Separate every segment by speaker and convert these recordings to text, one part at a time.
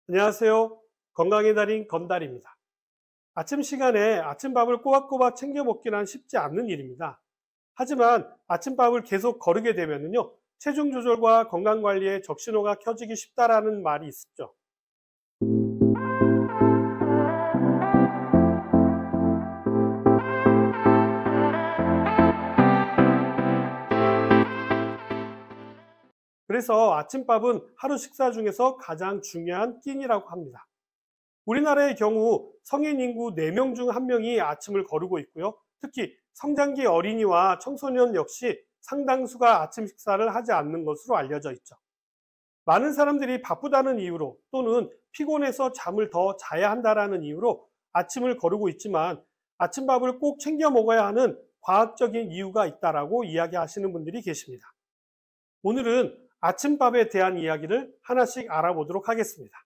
Speaker 1: 안녕하세요. 건강의 달인 건달입니다. 아침 시간에 아침밥을 꼬박꼬박 챙겨 먹기란 쉽지 않는 일입니다. 하지만 아침밥을 계속 거르게 되면요, 체중 조절과 건강 관리에 적신호가 켜지기 쉽다라는 말이 있죠. 그래서 아침밥은 하루 식사 중에서 가장 중요한 끼니라고 합니다. 우리나라의 경우 성인 인구 4명 중 1명이 아침을 거르고 있고요. 특히 성장기 어린이와 청소년 역시 상당수가 아침 식사를 하지 않는 것으로 알려져 있죠. 많은 사람들이 바쁘다는 이유로 또는 피곤해서 잠을 더 자야 한다라는 이유로 아침을 거르고 있지만 아침밥을 꼭 챙겨 먹어야 하는 과학적인 이유가 있다라고 이야기하시는 분들이 계십니다. 오늘은 아침밥에 대한 이야기를 하나씩 알아보도록 하겠습니다.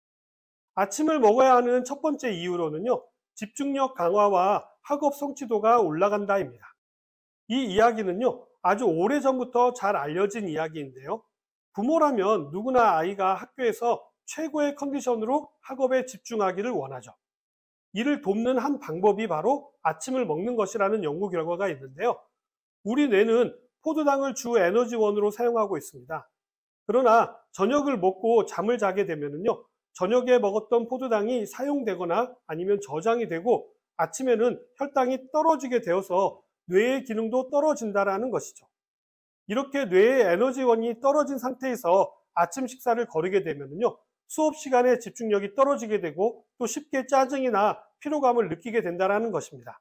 Speaker 1: 아침을 먹어야 하는 첫 번째 이유로는요, 집중력 강화와 학업 성취도가 올라간다입니다. 이 이야기는요, 아주 오래전부터 잘 알려진 이야기인데요. 부모라면 누구나 아이가 학교에서 최고의 컨디션으로 학업에 집중하기를 원하죠. 이를 돕는 한 방법이 바로 아침을 먹는 것이라는 연구 결과가 있는데요. 우리 뇌는 포도당을 주 에너지원으로 사용하고 있습니다. 그러나 저녁을 먹고 잠을 자게 되면요, 저녁에 먹었던 포도당이 사용되거나 아니면 저장이 되고 아침에는 혈당이 떨어지게 되어서 뇌의 기능도 떨어진다라는 것이죠. 이렇게 뇌의 에너지원이 떨어진 상태에서 아침 식사를 거르게 되면요, 수업 시간에 집중력이 떨어지게 되고 또 쉽게 짜증이나 피로감을 느끼게 된다는 것입니다.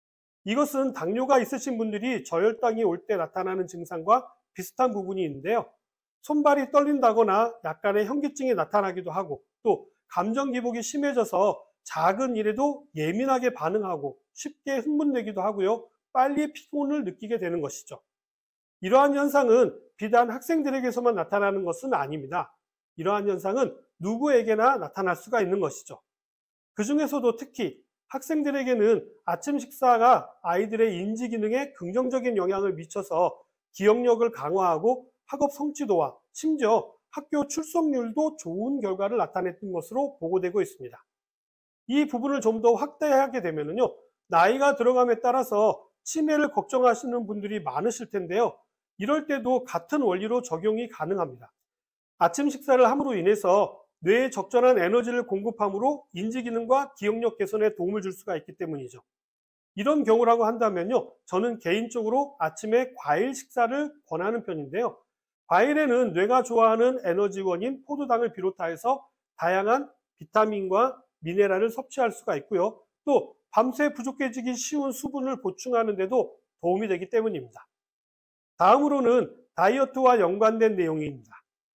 Speaker 1: 이것은 당뇨가 있으신 분들이 저혈당이 올 때 나타나는 증상과 비슷한 부분이 있는데요. 손발이 떨린다거나 약간의 현기증이 나타나기도 하고 또 감정 기복이 심해져서 작은 일에도 예민하게 반응하고 쉽게 흥분되기도 하고요. 빨리 피곤을 느끼게 되는 것이죠. 이러한 현상은 비단 학생들에게서만 나타나는 것은 아닙니다. 이러한 현상은 누구에게나 나타날 수가 있는 것이죠. 그 중에서도 특히 학생들에게는 아침 식사가 아이들의 인지 기능에 긍정적인 영향을 미쳐서 기억력을 강화하고 학업 성취도와 심지어 학교 출석률도 좋은 결과를 나타냈던 것으로 보고되고 있습니다. 이 부분을 좀 더 확대하게 되면요, 나이가 들어감에 따라서 치매를 걱정하시는 분들이 많으실 텐데요. 이럴 때도 같은 원리로 적용이 가능합니다. 아침 식사를 함으로 인해서 뇌에 적절한 에너지를 공급함으로 인지 기능과 기억력 개선에 도움을 줄 수가 있기 때문이죠. 이런 경우라고 한다면요, 저는 개인적으로 아침에 과일 식사를 권하는 편인데요. 과일에는 뇌가 좋아하는 에너지원인 포도당을 비롯해서 다양한 비타민과 미네랄을 섭취할 수가 있고요. 또 밤새 부족해지기 쉬운 수분을 보충하는 데도 도움이 되기 때문입니다. 다음으로는 다이어트와 연관된 내용입니다.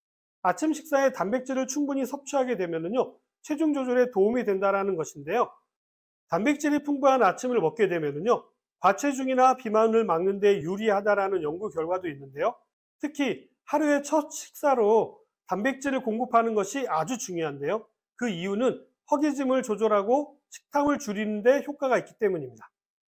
Speaker 1: 아침 식사에 단백질을 충분히 섭취하게 되면요, 체중 조절에 도움이 된다는 것인데요. 단백질이 풍부한 아침을 먹게 되면요, 과체중이나 비만을 막는 데 유리하다라는 연구 결과도 있는데요. 특히 하루의 첫 식사로 단백질을 공급하는 것이 아주 중요한데요. 그 이유는 허기짐을 조절하고 식탐을 줄이는 데 효과가 있기 때문입니다.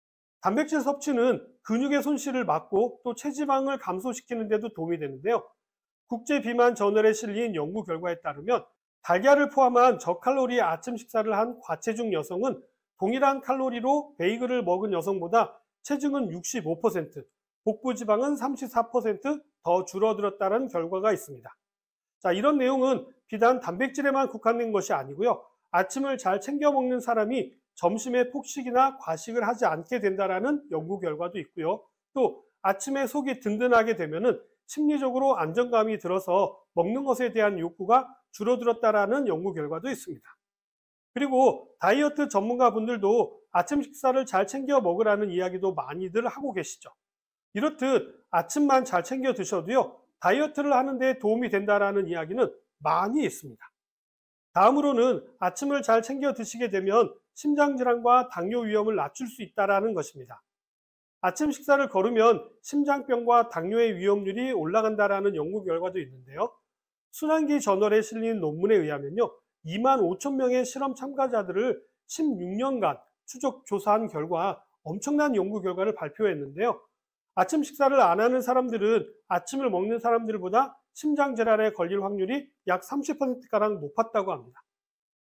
Speaker 1: 단백질 섭취는 근육의 손실을 막고 또 체지방을 감소시키는 데도 도움이 되는데요. 국제비만 저널에 실린 연구 결과에 따르면 달걀을 포함한 저칼로리 아침 식사를 한 과체중 여성은 동일한 칼로리로 베이글을 먹은 여성보다 체중은 65%, 복부 지방은 34%더 줄어들었다는 결과가 있습니다. 자, 이런 내용은 비단 단백질에만 국한된 것이 아니고요. 아침을 잘 챙겨 먹는 사람이 점심에 폭식이나 과식을 하지 않게 된다라는 연구 결과도 있고요. 또 아침에 속이 든든하게 되면은 심리적으로 안정감이 들어서 먹는 것에 대한 욕구가 줄어들었다라는 연구 결과도 있습니다. 그리고 다이어트 전문가 분들도 아침 식사를 잘 챙겨 먹으라는 이야기도 많이들 하고 계시죠. 이렇듯 아침만 잘 챙겨 드셔도요, 다이어트를 하는 데 도움이 된다라는 이야기는 많이 있습니다. 다음으로는 아침을 잘 챙겨 드시게 되면 심장질환과 당뇨 위험을 낮출 수 있다는 것입니다. 아침 식사를 거르면 심장병과 당뇨의 위험률이 올라간다는 연구 결과도 있는데요. 순환기 저널에 실린 논문에 의하면요, 2만 5천 명의 실험 참가자들을 16년간 추적 조사한 결과 엄청난 연구 결과를 발표했는데요. 아침 식사를 안 하는 사람들은 아침을 먹는 사람들보다 심장질환에 걸릴 확률이 약 30%가량 높았다고 합니다.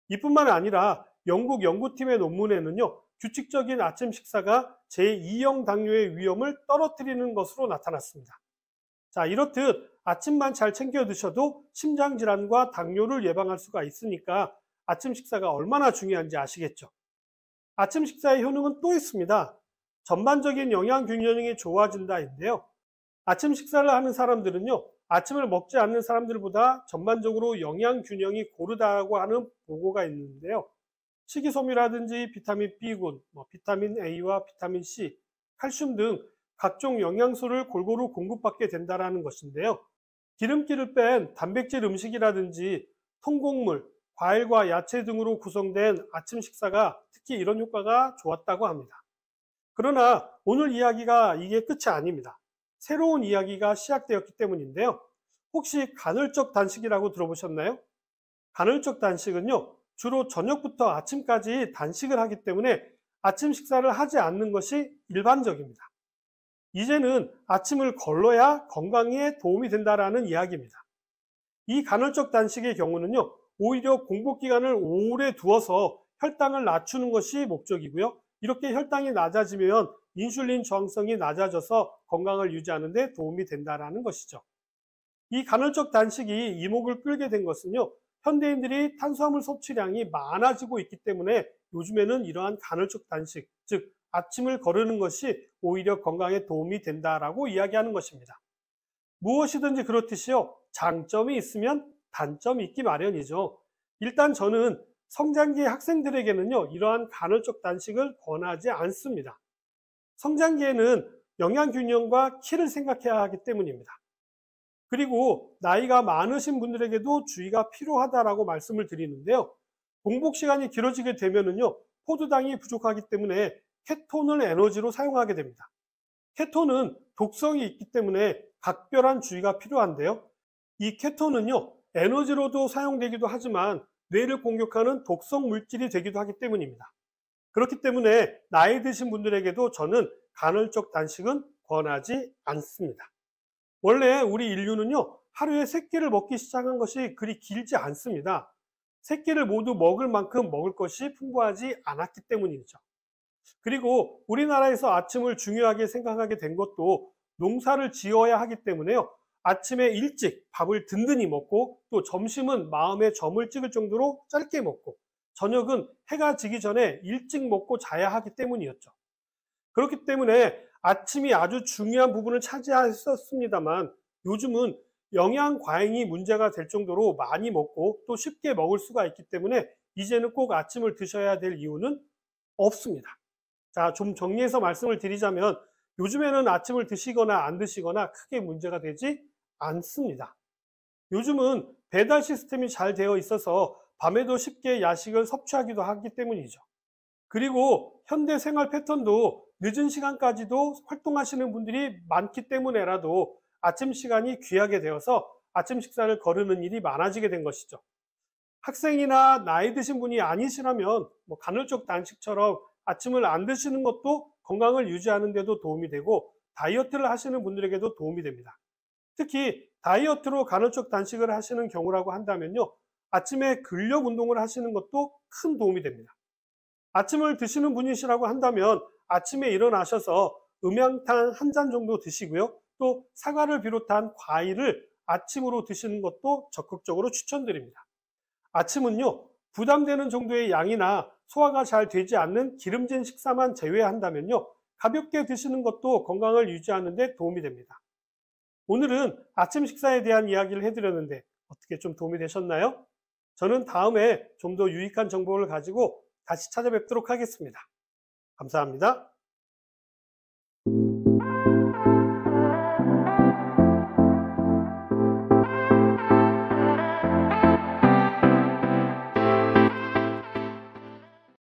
Speaker 1: 이뿐만 아니라 영국 연구팀의 논문에는요, 규칙적인 아침 식사가 제2형 당뇨의 위험을 떨어뜨리는 것으로 나타났습니다. 자, 이렇듯 아침만 잘 챙겨 드셔도 심장질환과 당뇨를 예방할 수가 있으니까 아침 식사가 얼마나 중요한지 아시겠죠? 아침 식사의 효능은 또 있습니다. 전반적인 영양 균형이 좋아진다인데요. 아침 식사를 하는 사람들은요, 아침을 먹지 않는 사람들보다 전반적으로 영양 균형이 고르다고 하는 보고가 있는데요. 식이섬유라든지 비타민 B군, 비타민 A와 비타민 C, 칼슘 등 각종 영양소를 골고루 공급받게 된다는 것인데요. 기름기를 뺀 단백질 음식이라든지 통곡물, 과일과 야채 등으로 구성된 아침 식사가 특히 이런 효과가 좋았다고 합니다. 그러나 오늘 이야기가 이게 끝이 아닙니다. 새로운 이야기가 시작되었기 때문인데요. 혹시 간헐적 단식이라고 들어보셨나요? 간헐적 단식은요, 주로 저녁부터 아침까지 단식을 하기 때문에 아침 식사를 하지 않는 것이 일반적입니다. 이제는 아침을 걸러야 건강에 도움이 된다는 이야기입니다. 이 간헐적 단식의 경우는요, 오히려 공복 기간을 오래 두어서 혈당을 낮추는 것이 목적이고요. 이렇게 혈당이 낮아지면 인슐린 저항성이 낮아져서 건강을 유지하는 데 도움이 된다는 것이죠. 이 간헐적 단식이 이목을 끌게 된 것은요, 현대인들이 탄수화물 섭취량이 많아지고 있기 때문에 요즘에는 이러한 간헐적 단식, 즉 아침을 거르는 것이 오히려 건강에 도움이 된다라고 이야기하는 것입니다. 무엇이든지 그렇듯이요, 장점이 있으면 단점이 있기 마련이죠. 일단 저는 성장기 학생들에게는요, 이러한 간헐적 단식을 권하지 않습니다. 성장기에는 영양균형과 키를 생각해야 하기 때문입니다. 그리고 나이가 많으신 분들에게도 주의가 필요하다라고 말씀을 드리는데요. 공복 시간이 길어지게 되면은요, 포도당이 부족하기 때문에 케톤을 에너지로 사용하게 됩니다. 케톤은 독성이 있기 때문에 각별한 주의가 필요한데요. 이 케톤은요, 에너지로도 사용되기도 하지만 뇌를 공격하는 독성 물질이 되기도 하기 때문입니다. 그렇기 때문에 나이 드신 분들에게도 저는 간헐적 단식은 권하지 않습니다. 원래 우리 인류는요, 하루에 3끼를 먹기 시작한 것이 그리 길지 않습니다. 3끼를 모두 먹을 만큼 먹을 것이 풍부하지 않았기 때문이죠. 그리고 우리나라에서 아침을 중요하게 생각하게 된 것도 농사를 지어야 하기 때문에요. 아침에 일찍 밥을 든든히 먹고 또 점심은 마음에 점을 찍을 정도로 짧게 먹고 저녁은 해가 지기 전에 일찍 먹고 자야 하기 때문이었죠. 그렇기 때문에 아침이 아주 중요한 부분을 차지했었습니다만 요즘은 영양 과잉이 문제가 될 정도로 많이 먹고 또 쉽게 먹을 수가 있기 때문에 이제는 꼭 아침을 드셔야 될 이유는 없습니다. 자, 좀 정리해서 말씀을 드리자면 요즘에는 아침을 드시거나 안 드시거나 크게 문제가 되지 않습니다. 요즘은 배달 시스템이 잘 되어 있어서 밤에도 쉽게 야식을 섭취하기도 하기 때문이죠. 그리고 현대 생활 패턴도 늦은 시간까지도 활동하시는 분들이 많기 때문에라도 아침 시간이 귀하게 되어서 아침 식사를 거르는 일이 많아지게 된 것이죠. 학생이나 나이 드신 분이 아니시라면 간헐적 단식처럼 아침을 안 드시는 것도 건강을 유지하는 데도 도움이 되고 다이어트를 하시는 분들에게도 도움이 됩니다. 특히 다이어트로 간헐적 단식을 하시는 경우라고 한다면요, 아침에 근력 운동을 하시는 것도 큰 도움이 됩니다. 아침을 드시는 분이시라고 한다면 아침에 일어나셔서 음양탄 한 잔 정도 드시고요, 또 사과를 비롯한 과일을 아침으로 드시는 것도 적극적으로 추천드립니다. 아침은요, 부담되는 정도의 양이나 소화가 잘 되지 않는 기름진 식사만 제외한다면요, 가볍게 드시는 것도 건강을 유지하는 데 도움이 됩니다. 오늘은 아침 식사에 대한 이야기를 해드렸는데 어떻게 좀 도움이 되셨나요? 저는 다음에 좀 더 유익한 정보를 가지고 다시 찾아뵙도록 하겠습니다. 감사합니다.